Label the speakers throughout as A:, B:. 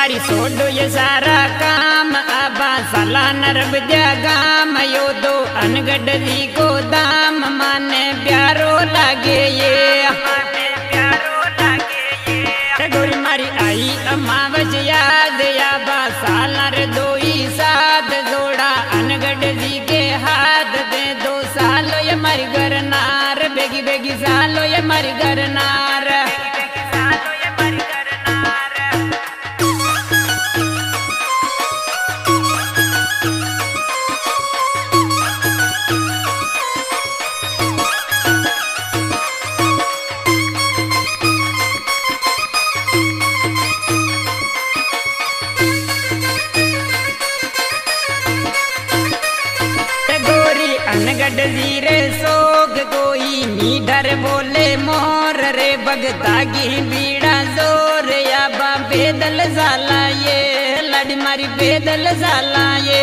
A: मारी सोडो ये सारा काम आबा साला नरब दिया गाम यो दो अनगढ़ जी को दाम माने प्यारो लागे ये गोरी मारी आई अमावस याद आबा साला रे दो ही साथ जोड़ा अनगढ़ जी के हाथ दे 2 सालो ये मारी घर नार बेगी बेगी सालो ये मारी घर नार अनगढ़ जी रे सोग कोई नीडर बोले मोर रे बगता की बीड़ा जोर या बा बेदल जाला ये लड़ी मारी बेदल जाला ये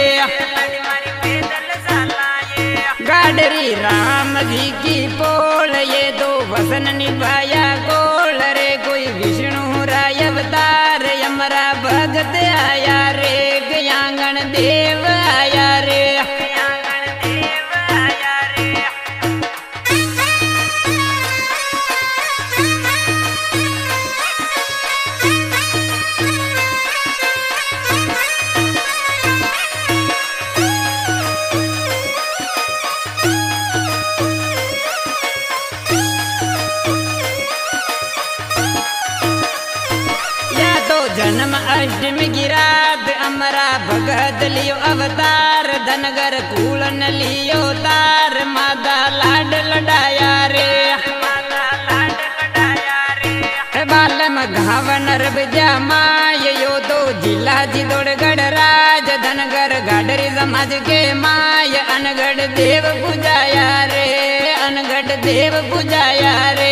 A: गाडरी राम जी की पोल ये 2 वसन निभाया गोल रे कोई विष्णु राय अवतार यमरा भगत आया रे गयांगण देव आया रे जन्म अष्टमी गिरात अमरा भगत लियो अवतार धनगर कूलन लियो तार मादा लाड लडाया रे बालम घावन रबजा माय यो 2 जिला जिदोड़गढ़ राज धनगर गाडरी समाज के माय अनगढ़ देव पूजाया रे अनगढ़ देव पूजाया रे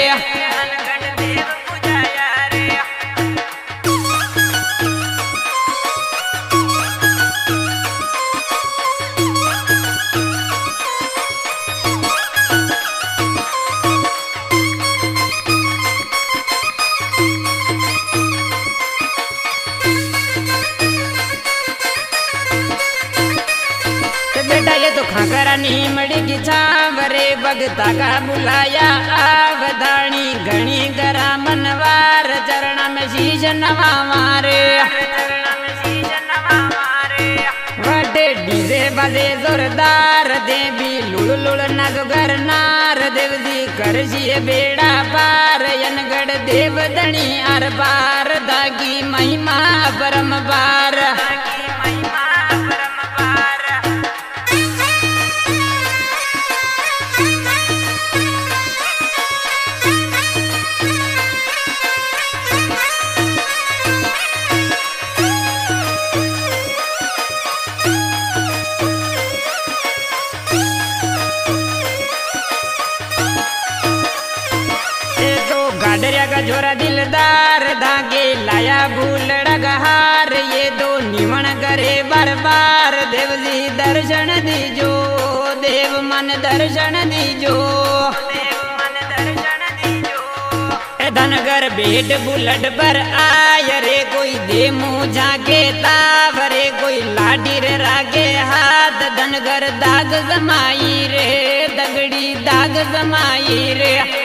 A: बेटा ये तो खाकरा नीमड़ी की छावरे भगता का बुलाया आवधानी घनी करा मनवार चरण में शीश नवा मारे वटे डीजे बजे जोरदार देवी लुड़ लुड़ नगर नार देव जी कर बेड़ा पार अनगढ़ देव धनी अर बार दागी महिमा परम बार गाडरिया का जोरा दिलदार धागे लाया भूलड़ा गहार ये 2 निमण करे बार बार देव जी दर्शन दीजो देव मन दर्शन दीजो धनगर बेट बुलट पर आय रे कोई दे मुँह झाके ताव रे कोई लाठी रे रागे हाथ धनगर दाग जमाई रे दगड़ी दाग जमाई रे